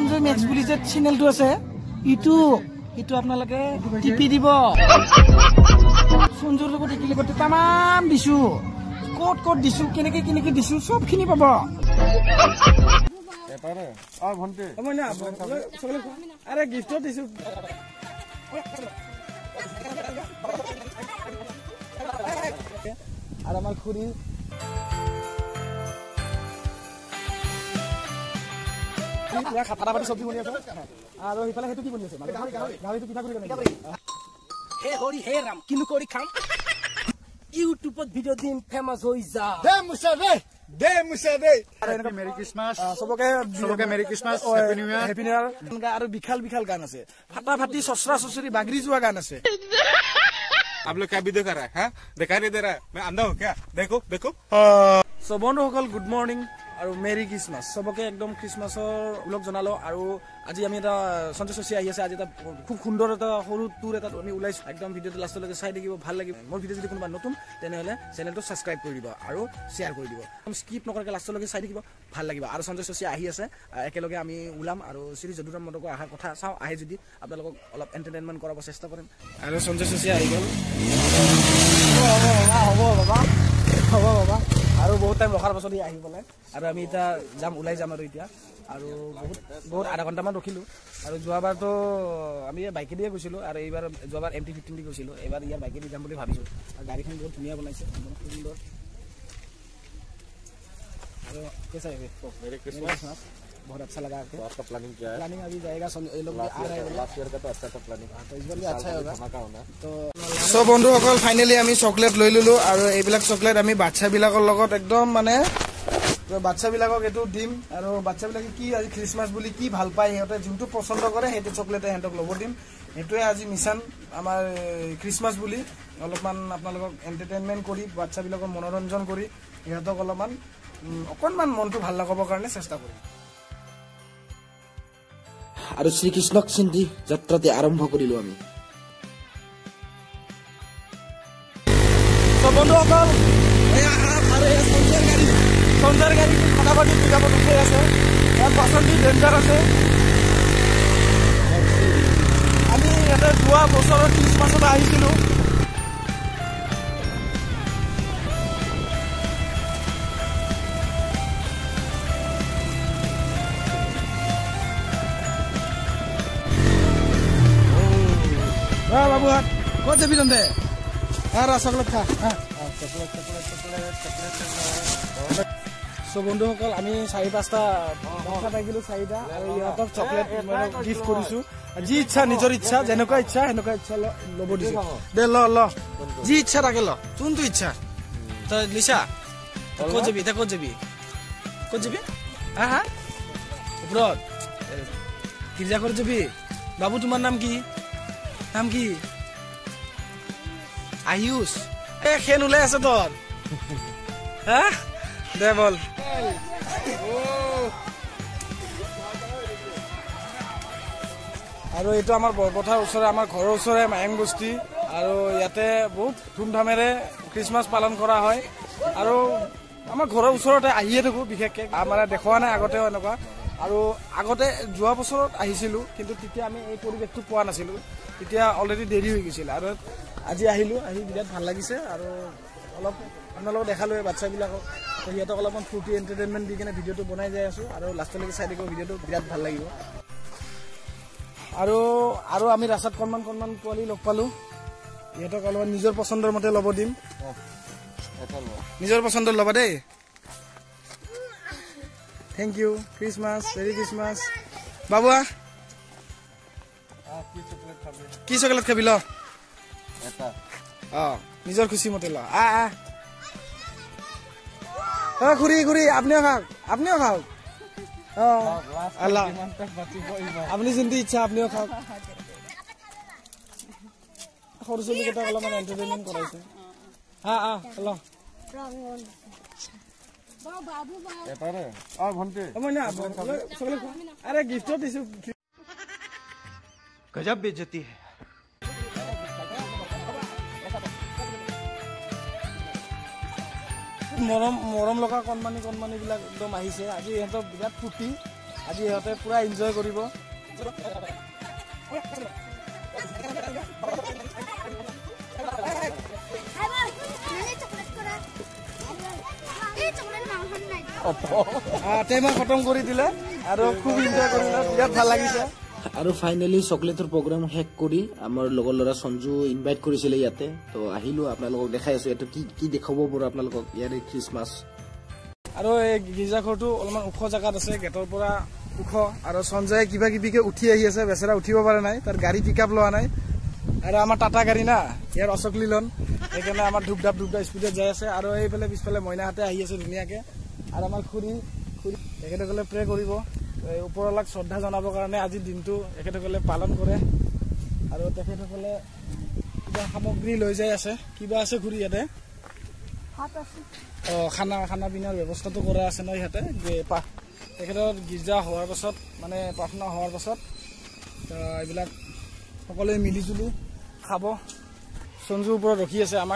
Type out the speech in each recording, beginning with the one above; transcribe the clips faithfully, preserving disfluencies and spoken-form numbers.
Sanjay max বুলি যে চেনেলটো আছে ইটো ইটো আপোনালোকে টিপি দিব সঞ্জয়ৰ লগত একেলগে গতে তামাম দিছো কোট কোট দিছো কেনেকে কেনেকে দিছো সবখিনি পাব এটারে আ ভন্তে মই না সকলে আরে গিফট দিছো আর আমার খুরি পুরা খাতা পাতি সবজি বনি আছে আর ইফালে হেতু কি বনি আছে গাহৰি গাহৰিটো পিঠা কৰি কেনে হে হৰি হে ৰাম কিনু কৰি খাম ইউটিউবত ভিডিও দিম ফেমাস হৈ যা দে মুসা দে দে মুসা দে মেরি ক্রিসমাস সবকে সবকে merry Christmas happy new year happy new year আৰু বিখাল বিখাল গান আছে ফাটা ফাটি সসরা সসরি বাগৰি যোৱা গান আছে आप लोग क्या वीडियो कर रहा है हाँ दिखाई नहीं दे रहा है मैं अंधा हूँ क्या देखो देखो सो बंधुসকল गुड मर्निंग আৰু মেৰি ক্ৰিসমাস সবকে একদম ক্ৰিসমাসৰ ব্লগ জনালো আৰু আজি আমি এটা সঞ্জয় শশী আহি আছে আজি এটা খুব সুন্দৰ এটা সৰু টুৰ এটা আমি ওলাইছো একদম ভিডিওটো লাষ্টলৈকে চাই থাকিব ভাল লাগিব মোৰ ভিডিও যদি কোনোবা নতুন তেনেহলে চেনেলটো সাবস্ক্ৰাইব কৰি দিব আৰু শেয়াৰ কৰি দিব স্কিপ নকৰাকৈ লাষ্টলৈকে চাই থাকিব ভাল লাগিব আৰু সঞ্জয় শশী আহি আছে একেলগে আমি ওলাম আৰু শ্ৰী যদুৰাম মদকৰ আহাৰ কথা চাও আহে যদি আপোনালোকক অলপ এন্টাৰটেইনমেন্ট কৰাব চেষ্টা কৰিম আৰু সঞ্জয় শশী আহি গ'ল হ'ব বাবা হ'ব বাবা আৰু বহুত টাইম ৰখাৰ পাছত আহি গ'লে আৰু আমি এটা যাম ওলাই যাম আৰু এতিয়া আৰু বহুত বহুত আধা ঘণ্টামান ৰখিলো আৰু যোৱাবাৰতো আমি বাইকে দিয়ে গৈছিলো আৰু এইবাৰ যোৱাবাৰ এম টি ফিফটিন দি গৈছিলো এইবাৰ ইয়াৰ বাইকে দি যাম বুলি ভাবিছো আৰু গাড়ীখন বহুত ধুনীয়া বনাইছে সুন্দৰ আৰু कैसा है मेरी क्रिसमस बहुत अच्छा लगा आपको आपका प्लानिंग क्या है प्लानिंग अभी जाएगा ये लोग आ रहे हैं लास्ट ईयर का तो अच्छा था प्लानिंग तो इस बार भी अच्छा होगा धमाका होना तो সো বন্ধুসকল ফাইনালি আমি চকলেট লৈ ললো আৰু এইবিলাক চকলেট আমি বাচ্চাবিলাকৰ লগত একদম মানে বাচ্চাবিলাকক এইটো দিম আৰু বাচ্চাবিলাকে কি আজি খ্ৰীষ্টমাছ বুলি কি ভাল পায় সিহঁতে যোনটো পছন্দ কৰে সেইটো চকলেটে সিহঁতক ল'ব দিম এইটোৱে আজি মিছন আমাৰ খ্ৰীষ্টমাছ বুলি অলপমান আপোনালোকক এণ্টাৰটেইনমেণ্ট কৰি বাচ্চাবিলাকৰ মনোৰঞ্জন কৰি সিহঁতক অলপমান অকণমান মনটো ভাল লগাবৰ কাৰণে চেষ্টা কৰিম আৰু শ্ৰীকৃষ্ণক চিন্তি যাত্ৰাতে আৰম্ভ কৰিলো আমি তো বন্ধুসকল সঞ্জয়ৰ গাড়ী কথা পাতি পিকাবত উঠাই আছে ইয়াৰ পাচলি ডেঞ্জাৰ আছে আমি ইয়াতে যোৱা বছৰৰ খ্ৰীষ্টমাছত আহিছিলো বাবুহাত ক'ত যাবি তহঁতে চকলেট খা সো বন্ধুসকল আমি চাৰি পাঁচটা বাচ্চা পাইছিলো চাৰিটা আৰু ইহঁতক চকলেট গিফ্ট কৰিছো যি ইচ্ছা নিজৰ ইচ্ছা যেনেকুৱা ইচ্ছা সেনেকুৱা ইচ্ছা ল'ব দিছো দে ল ল যি ইচ্ছা তাকে ল কোনটো ইচ্ছা তই লিছা ক'ত যাবি এতিয়া ক'ত যাবি ক'ত যাবি হা হা ওপৰত গীৰ্জাঘৰ যাবি বাবু তোমাৰ নাম কি নাম কি আয়ুষ এ খেন ওলাই আছে তোৰ হা দে বল আৰু এইটো আমাৰ বৰপথাৰ ওচৰে আমাৰ ঘৰৰ ওচৰে মায়ং বস্তি আৰু ইয়াতে বহুত ধুমধামেৰে খ্ৰীষ্টমাছ পালন কৰা হয় আৰু আমাৰ ঘৰৰ ওচৰতে আহিয়ে থাকো বিশেষকৈ আমাৰ দেখুওৱা নাই আগতেও এনেকুৱা আৰু আগতে যোৱা বছৰত আহিছিলো কিন্তু তেতিয়া আমি এই পৰিৱেশটো পোৱা নাছিলো তেতিয়া অলৰেডি দেৰি হৈ গৈছিল আৰু আজি আহিলো আহি বিৰাট ভাল লাগিছে আৰু অলপ আপোনালোকক দেখালো এই বাচ্চাবিলাকক সিহঁতক অলপমান ফূৰ্তি এণ্টাৰটেইনমেণ্ট দি কিনে ভিডিঅ'টো বনাই যাই আছো আৰু লাষ্টলৈকে চাই থাকিব ভিডিঅ'টো বিৰাট ভাল লাগিব আৰু আৰু আমি ৰাস্তাত কণমান কণমান পোৱালি লগ পালো সিহঁতক অলপমান নিজৰ পচন্দৰ মতে ল'ব দিম নিজৰ পচন্দৰ ল'বা দেই thank you Christmas merry Christmas বাবুয়া কি চকলেট খাবি ল নিজৰ খুশি মতে ল আ আ খুরি খুরি আপনিও খাওক আপনিও খাওক আল্লাহ আপনি যোনটি ইচ্ছা আপনিও খাওক সৰু ছোৱালীকেইটা অলপমান এণ্টাৰটেইনমেণ্ট কৰাইছে হা আ ল अरे गिफ्ट गजब बेइज्जती है মৰম মৰম লগা কণমানি কণমানি বিলাক একদম আহিছে আজি ইহঁতৰ বিৰাট ফূৰ্তি আজি ইহঁতে পুৰা এনজয় কৰিব। টেমা খতম কৰি দিলে আৰু খুব এনজয় কৰিলে, বিৰাট ভাল লাগিছে। আৰু ফাইনেলি চকলেটৰ প্ৰগ্ৰাম শেষ কৰি আমাৰ লগৰ ল'ৰা সঞ্জু ইনভাইট কৰিছিলে ইয়াতে, তো আহিলো আপোনালোকক দেখাই আছো এইটো কি কি দেখাব পাৰো আপোনালোকক ইয়াৰে খ্ৰীষ্টমাছ। আৰু এই গীৰ্জাঘৰটো অলপমান ওখ জেগাত আছে, গেটৰ পৰা ওখ। আৰু সঞ্জয়ে কিবা কিবিকে উঠি আহি আছে, বেচেৰা উঠিব পৰা নাই, তাৰ গাড়ী পিক আপ লোৱা নাই। আৰু আমাৰ টাটা গাড়ী না, ইয়াৰ অশোক লিলন, সেইকাৰণে আমাৰ ধূপ ধাপ ধূপ ধাপ স্পীডত যাই আছে। আৰু এইফালে পিছফালে মইনাহঁতে আহি আছে ধুনীয়াকে। আৰু আমাৰ খুৰী খুৰী তেখেতসকলে প্ৰে কৰিব, ওপৰৱালাক শ্ৰদ্ধা জনাবৰ কাৰণে আজিৰ দিনটো তেখেতসকলে পালন কৰে। আৰু তেখেতসকলে কিবা সামগ্ৰী লৈ যাই আছে। কিবা আছে খুৰী ইয়াতে? অ খানা খানা পিনাৰ ব্যৱস্থাটো কৰা আছে ন ইয়াতে। তেখেতৰ গীৰ্জা হোৱাৰ পাছত মানে প্ৰাৰ্থনা হোৱাৰ পাছত এইবিলাক সকলোৱে মিলি জুলি খাব। সঞ্জুৰ ওপৰত ৰখি আছে আমাক।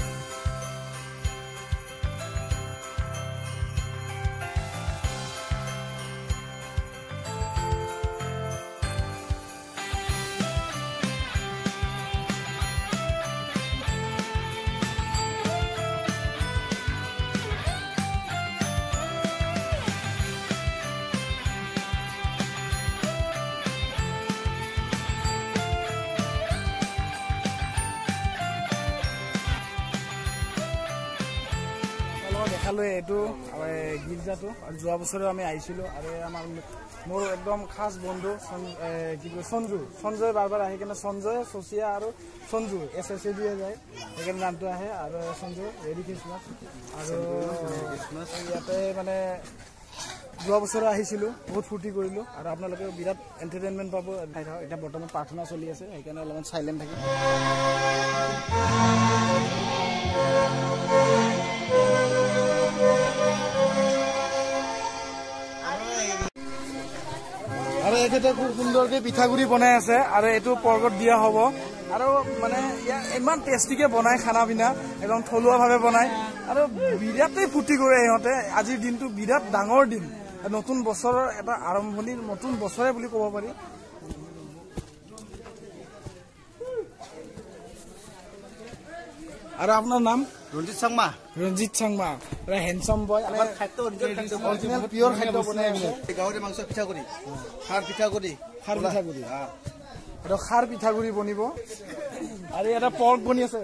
দেখালো এইটো গীৰ্জাটো, আৰু যোৱা বছৰেও আমি আহিছিলো। আৰু আমাৰ মোৰ একদম খাস বন্ধু কি কয় সঞ্জু, সঞ্জয় বাৰ বাৰ আহি কেনে সঞ্জয় চচিয়া আৰু সঞ্জু এছ এছ এ দিয়ে যায়, সেইকাৰণে নামটো আহে। আৰু সঞ্জু মেৰি খ্ৰীষ্টমাছ। আৰু ইয়াতে মানে যোৱা বছৰে আহিছিলো, বহুত ফূৰ্তি কৰিলো। আৰু আপোনালোকে বিৰাট এণ্টাৰটেইনমেণ্ট পাব। এতিয়া বৰ্তমান প্ৰাৰ্থনা চলি আছে, সেইকাৰণে অলপমান চাইলেণ্ট থাকিম। আৰু এখেতে খুব সুন্দৰকে পিঠাগুৰি বনাই আছে, আৰু এইটো পৰ্গত দিয়া হ'ব। আৰু মানে ইয়াৰ ইমান টেষ্টিকে বনাই খানা পিনা, একদম থলুৱাভাৱে বনায়। আৰু বিৰাটেই ফূৰ্তি কৰে সিহঁতে। আজিৰ দিনটো বিৰাট ডাঙৰ দিন, নতুন বছৰৰ এটা আৰম্ভণিৰ নতুন বছৰে বুলি ক'ব পাৰি। আৰু আপোনাৰ নাম? Ranjit Changma. Ranjit Changma, handsome boy. Original pure খাদ্য বনাই আছে। গাহৰি মাংস পিঠাগুৰি, খাৰ পিঠাগুৰি, খাৰ পিঠাগুৰি, এইটো খাৰ পিঠাগুৰি বনিব। আৰু এটা পৰ্ক বনি আছে,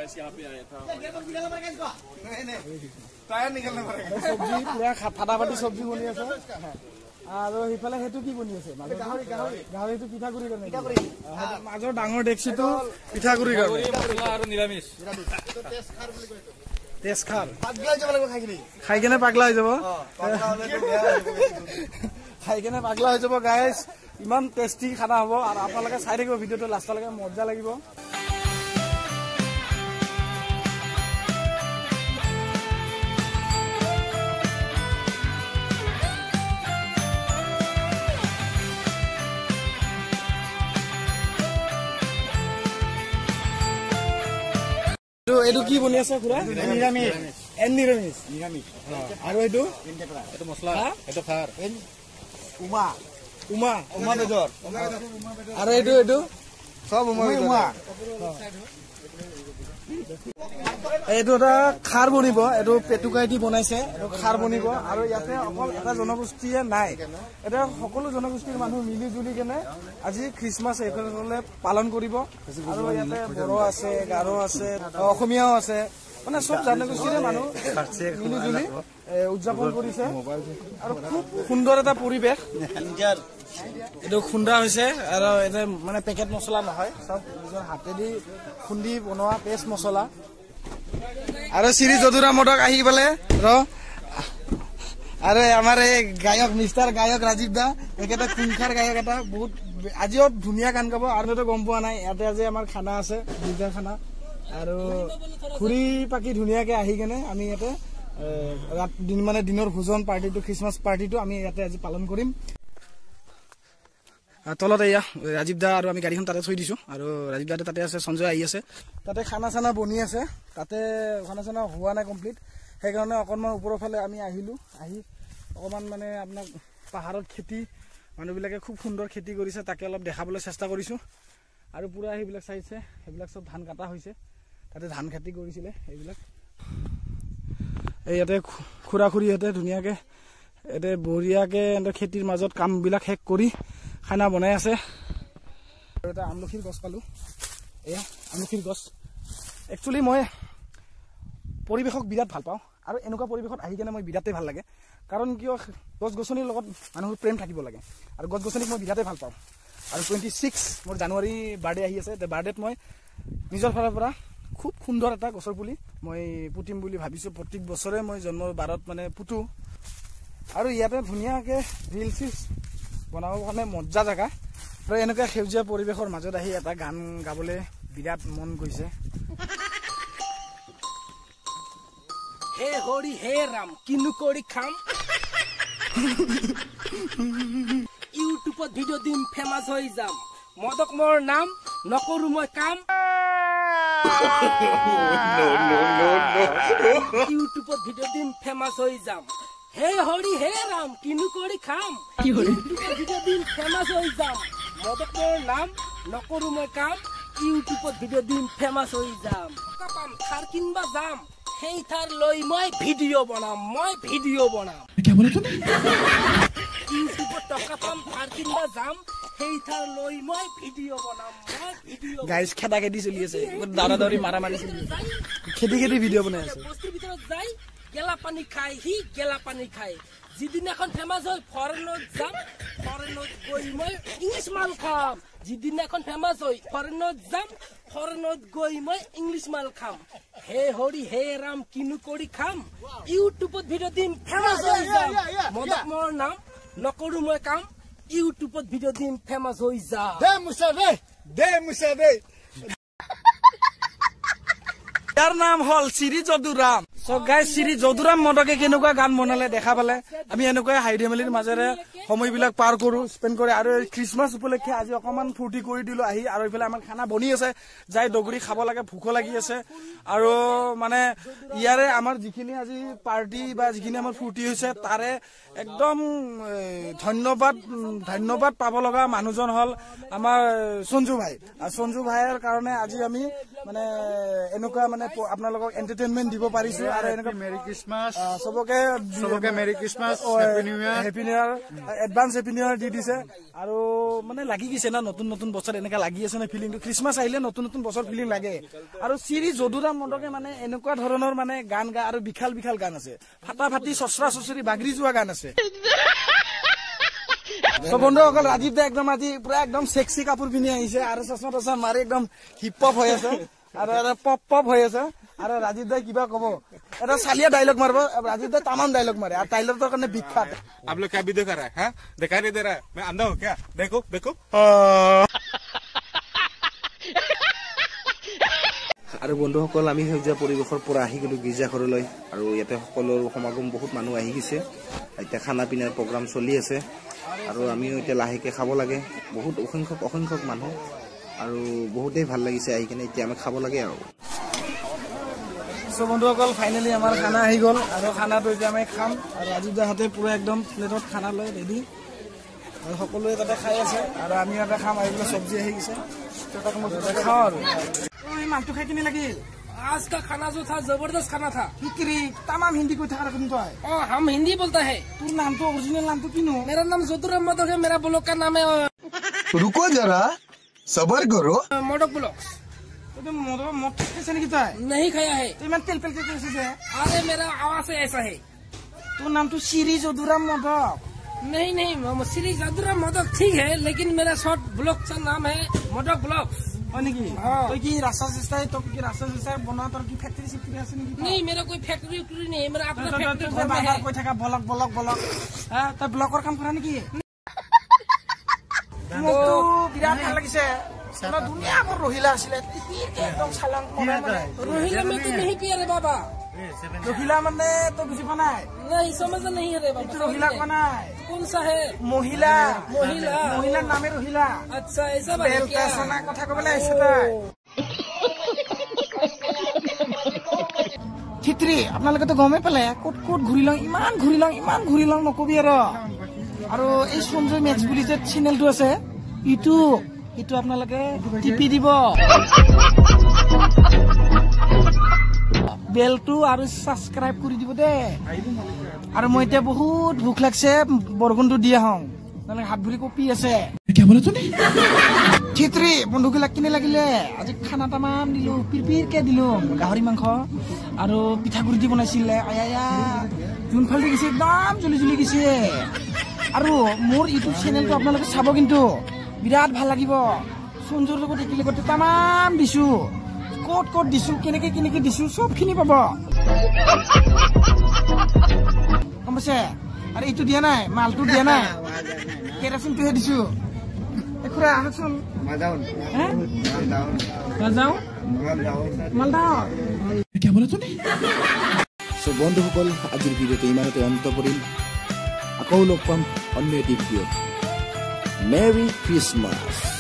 চব্জি পুৰা ফাটা ফাটি চব্জি বনি আছে। আৰু সিফালে সেইটো কি বনি আছে? গাহৰিটো পিঠাগুৰি কাৰণে, মাজৰ ডাঙৰ ডেক্সিটো পিঠাগুৰি কাৰণে। আৰু নিৰামিষ তেজ খাৰ খাই কেনে পাগলা হৈ যাব, খাই কেনে পাগলা হৈ যাব গাইজ। ইমান টেষ্টি খানা হ'ব। আৰু আপোনালোকে চাই থাকিব ভিডিঅ'টো লাষ্টলৈকে, মজা লাগিব। এইটো কি বনি আছে খুৰা? নিৰামিষ। এন নিৰামিষ নিৰামিষ। আৰু এইটো এইটো মছলা, এইটো খাৰ, উমা উমা উমা বেদৰ। আৰু এইটো এইটো চব উমা। এইটো এটা খাৰ বনিব, এইটো পেটুকাই দি বনাইছে, এইটো খাৰ বনিব। আৰু ইয়াতে অকল এটা জনগোষ্ঠীয়ে নাই, এতিয়া সকলো জনগোষ্ঠীৰ মানুহ মিলি জুলি কেনে আজি খ্ৰীষ্টমাছ এইফালে পালন কৰিব। আৰু ইয়াতে বড়ো আছে, গাৰো আছে, অসমীয়াও আছে, মানে চব জনগোষ্ঠীৰে মানুহ মিলি জুলি উদযাপন কৰিছে। আৰু খুব সুন্দৰ এটা পৰিৱেশ। এইটো খুন্দা হৈছে, আৰু এটা মানে পেকেট মছলা নহয়, চব নিজৰ হাতেদি খুন্দি বনোৱা পেষ্ট মছলা। আৰু শ্ৰী যদুৰাম মদক আহি পেলাই ৰ আৰু আমাৰ এই গায়ক মিষ্টাৰ গায়ক ৰাজীৱ দা, একেটা কুংখাৰ গায়ক এটা, বহুত আজিও ধুনীয়া গান গাব। আৰু তো গম পোৱা নাই ইয়াতে আজি আমাৰ খানা আছে, গীৰ্জাৰ খানা। আৰু ঘূৰি পাকি ধুনীয়াকে আহি কেনে আমি ইয়াতে দিন মানে দিনৰ ভোজন পাৰ্টিটো, খ্ৰীষ্টমাছ পাৰ্টিটো আমি ইয়াতে আজি পালন কৰিম। তলত এয়া ৰাজীৱ দা, আৰু আমি গাড়ীখন তাতে থৈ দিছো। আৰু ৰাজীৱ দাতে তাতে আছে, সঞ্জয় আহি আছে, তাতে খানা চানা বনি আছে। তাতে খানা চানা হোৱা নাই কমপ্লিট, সেইকাৰণে অকণমান ওপৰৰ ফালে আমি আহিলো। আহি অকণমান মানে আপোনাক পাহাৰত খেতি মানুহবিলাকে খুব সুন্দৰ খেতি কৰিছে তাকে অলপ দেখাবলৈ চেষ্টা কৰিছোঁ আৰু পুৰা সেইবিলাক চাইছে সেইবিলাক চব ধান কাটা হৈছে তাতে ধান খেতি কৰিছিলে এইবিলাক এই ইয়াতে খুৰা খুৰীহঁতে ধুনীয়াকৈ ইয়াতে বঢ়িয়াকৈ এনেকৈ খেতিৰ মাজত কামবিলাক শেষ কৰি খানা বনাই আছে আৰু এটা আমলখিৰ গছ পালোঁ এয়া আমলখিৰ গছ একচুৱেলি মই পৰিৱেশক বিৰাট ভাল পাওঁ আৰু এনেকুৱা পৰিৱেশত আহি কেনে মই বিৰাটেই ভাল লাগে কাৰণ কিয় গছ গছনিৰ লগত মানুহৰ প্ৰেম থাকিব লাগে আৰু গছ গছনিক মই বিৰাটেই ভাল পাওঁ আৰু টুৱেণ্টি ছিক্স মোৰ জানুৱাৰী বাৰ্থডে আহি আছে বাৰ্থডেত মই নিজৰ ফালৰ পৰা খুব সুন্দৰ এটা গছৰ পুলি মই পুতিম বুলি ভাবিছোঁ প্ৰত্যেক বছৰে মই জন্মৰ বাৰত মানে পুতো আৰু ইয়াতে ধুনীয়াকৈ ৰিল চিল বনাবৰ কাৰণে মজা জেগা আৰু এনেকুৱা সেউজীয়া পৰিৱেশৰ মাজত আহি এটা গান গাবলৈ বিৰাট মন গৈছে হে হৰি হে ৰাম কিনো কৰি খাম ইউটিউবত ভিডিঅ' দিম ফেমাছ হৈ যাম মদক মোৰ নাম নকৰো মই কাম ইউটিউবত ভিডিঅ' দিম ফেমাছ হৈ যাম হে হৰি হে ৰাম কিনো কৰি খাম ইউটিউবত ভিডিঅ' দিম ফেমাছ হৈ যাম মদক মোৰ নাম নকৰো মই কাম ইউটিউবত ভিডিঅ' দিম ফেমাছ হৈ যাম পাম থাৰ কিনবা যাম সেই থাৰ লৈ মই ভিডিঅ' বনাম মই ভিডিঅ' বনাম ইউটিউবত টকা পাম থাৰ কিনবা যাম সেই থাৰ লৈ মই ভিডিঅ' বনাম মই ভিডিঅ' গাইজ খেদা খেদি চলি আছে দাদা দাউৰি মাৰা মাৰি চলি আছে খেদি খেদি ভিডিঅ' বনাই আছে বস্তিৰ ভিতৰত যাই গেলা পানী খাই সি গেলা পানী খাই যিদিনাখন ফেমাছ হয় ফৰেনত যাম ফৰেনত গৈ মই ইংলিছ মাল খাম যিদিনাখন ফেমাছ হয় ফৰেনত যাম ফৰেনত গৈ মই ইংলিছ মাল খাম হে হৰি হে ৰাম কিনো কৰি খাম ইউটিউবত ভিডিঅ' দিম ফেমাছ হৈ যাম মদক মোৰ নাম নকৰো মই কাম ইউটিউবত ভিডিঅ' দিম ফেমাছ হৈ যাম দে মুছা দে দে মুছা দে ইয়াৰ নাম হ'ল শ্ৰী যদুৰাম চ' গাইজ শ্ৰী যদুৰাম মদকে কেনেকুৱা গান বনালে দেখা পালে আমি এনেকুৱাই হাঁহি ধেমালিৰ মাজেৰে সময়বিলাক পাৰ কৰো স্পেণ্ড কৰি আৰু খ্ৰীষ্টমাছ উপলক্ষে আজি অকণমান ফূৰ্তি কৰি দিলো আহি আৰু এইফালে আমাৰ খানা বনি আছে যাই দগৰি খাব লাগে ভোক লাগি আছে আৰু মানে ইয়াৰে আমাৰ যিখিনি আজি পাৰ্টি বা যিখিনি আমাৰ ফূৰ্তি হৈছে তাৰে একদম ধন্যবাদ ধন্যবাদ পাব লগা মানুহজন হ'ল আমাৰ সঞ্জু ভাই আৰু সঞ্জু ভাইৰ কাৰণে আজি আমি মানে এনেকুৱা মানে আপোনালোকক এণ্টাৰটেইনমেণ্ট দিব পাৰিছো আৰু এনেকুৱা মেৰি খ্ৰীষ্টমাছ চবকে চবকে merry Christmas happy new year happy new year advance happy new year দি দিছে আৰু মানে লাগি গৈছে না নতুন নতুন বছৰ এনেকা লাগি আছে না ফিলিংটো খ্ৰীষ্টমাছ আহিলে নতুন নতুন বছৰ ফিলিং লাগে আৰু শ্ৰী যদুৰাম মদকে মানে এনেকুৱা ধৰণৰ মানে গান গা আৰু বিশাল বিশাল গান আছে ফাটা ফাটি চচৰা চচৰি বাগৰি যোৱা গান আছে বন্ধুসকল ৰাজীৱ দা একদম আজি পুৰা একদম সেক্সি কাপোৰ পিন্ধি আহিছে আৰু চচমা টচমা মাৰি একদম হিপ হপ হৈ আছে আৰু এটা পপ পপ হৈ আছে আৰু ৰাজীৱ দাই কিবা কব এটা চালিয়া ডাইলগ মাৰিব ৰাজীৱ দাই তামাম ডাইলগ মাৰে আৰু টাইলৰৰ কাৰণে বিখ্যাত आप लोग क्या वीडियो कर रहा है हाँ? दिखाई नहीं दे रहा है मैं अंधा हूँ क्या देखो देखो আৰু বন্ধুসকল আমি সেউজীয়া পৰিৱেশৰ পৰা আহি গলো গীৰ্জাঘৰলৈ আৰু ইয়াতে সকলো সমাগম বহুত মানুহ আহি গৈছে এতিয়া খানা পিনাৰ প্ৰগ্ৰাম চলি আছে আৰু আমিও এতিয়া লাহেকে খাব লাগে বহুত অসংখ্যক অসংখ্যক মানুহ আৰু বহুতেই ভাল লাগিছে আহি কিনে এতিয়া আমি খাব লাগে আৰু সো বন্ধুসকল ফাইনেলি আমাৰ খানা আহি গ'ল আৰু খানাটো এতিয়া আমি খাম আৰু ৰাজীৱ দাহঁতে পুৰা একদম প্লেটত খানা লৈ ৰেডি আৰু সকলোৱে তাতে খাই আছে আৰু আমি ইয়াতে খাম আৰু এইবিলাক চব্জি আহি গৈছে তাতে মই তাতে খাওঁ আৰু এই মাছটো খাই কিনে লাগিল आज का खाना जो था जबरदस्त खाना था বিক্ৰী তামাম হিন্দী কৈ থাকাৰ কোন তই ओ हम हिंदी बोलता है তোৰ নামটো অৰিজিনেল নামটো কিনো मेरा नाम जोतुराम मदक है मेरा ब्लॉग का नाम है रुको जरा सबर करो मदक ब्लॉग এইটো মদ মদ খাইছে নেকি তই नहीं खाया है তই ইমান তেল পেলকে কৈছে যে अरे मेरा आवाज से ऐसा है তোৰ নামটো শ্ৰী যদুৰাম মদক नहीं नहीं मोहम्मद श्री जोतुराम मदक ठीक है लेकिन मेरा शॉर्ट ब्लॉग का नाम है मदक ब्लॉग হয় নেকি हाँ। তই কি ৰাস্তা চেষ্টাই তই কি ৰাস্তা চেষ্টাই বনোৱা তোৰ কি ফেক্টৰী চেক্টৰী আছে নেকি नहीं मेरा कोई फैक्ट्री उक्ट्री नहीं है मेरा अपना তই- তই- फैक्ट्री তই घर में বাৰ है বাৰ কৈ থাকা ব্লক ব্লক ব্লক হা তই ব্লকৰ কাম কৰা নেকি মোকতো বিৰাট ভাল লাগিছে ইমান ধুনীয়া বৰ ৰহিলা আছিলে টিপিৰকে একদম চালাং কৰা মানে रोहिला में तो नहीं पिया रे बाबा ৰহিলা মানে তই বুজি পোৱা নাই नहीं समझ नहीं है रे बाबा ৰহিলা কোৱা নাই कौन सा है মহিলা মহিলা। মহিলাৰ নামে ৰহিলা अच्छा ऐसा बात है বেল क्या পেচনা কথা ক'বলৈ আহিছে তই খিত্ৰী আপোনালোকেতো গমেই পালে ক'ত ক'ত ঘূৰি লওঁ ইমান ঘূৰি লওঁ ইমান ঘূৰি লওঁ নকবি আৰু আৰু এই সঞ্জয় মেক্স বুলি যে চেনেলটো আছে ইটো ইটো আপোনালোকে টিপি দিব বেলটো আৰু সাবস্ক্ৰাইব কৰি দিব দে আৰু মই এতিয়া বহুত ভোক লাগছে বৰগুনটো দি আহং মানে হাত ভৰি কপি আছে কি বলে তুমি চিত্ৰী বন্ধুবিলাক কিনে লাগিলে আজি খানা তামাম দিলো পিৰপিৰকে দিলো গাহৰি মাংস আৰু পিঠাগুৰি দি বনাইছিলে আয়া যোনফাল দি গৈছে একদম জলি জলি গৈছে আৰু মোৰ ইউটিউব চেনেলটো আপোনালোকে চাব কিন্তু বিৰাট ভাল লাগিব সঞ্জয়ৰ লগত একেলগে গতে তামাম দিছো ক'ত ক'ত দিছো কেনেকে কেনেকে দিছো সবখিনি পাব গম পাইছে আৰু এইটো দিয়া নাই মালটো দিয়া নাই কেৰাচিনটোহে দিছো এখুৰা আহকচোন মালদাউন মালদাউন মালদাউন কি বলে তুমি সো বন্ধুসকল আজিৰ ভিডিঅ'টো ইমানতে অন্ত পৰিল আকৌ লগ পাম অন্য এটি ভিডিঅ'ত মেৰী ক্ৰিছমাছ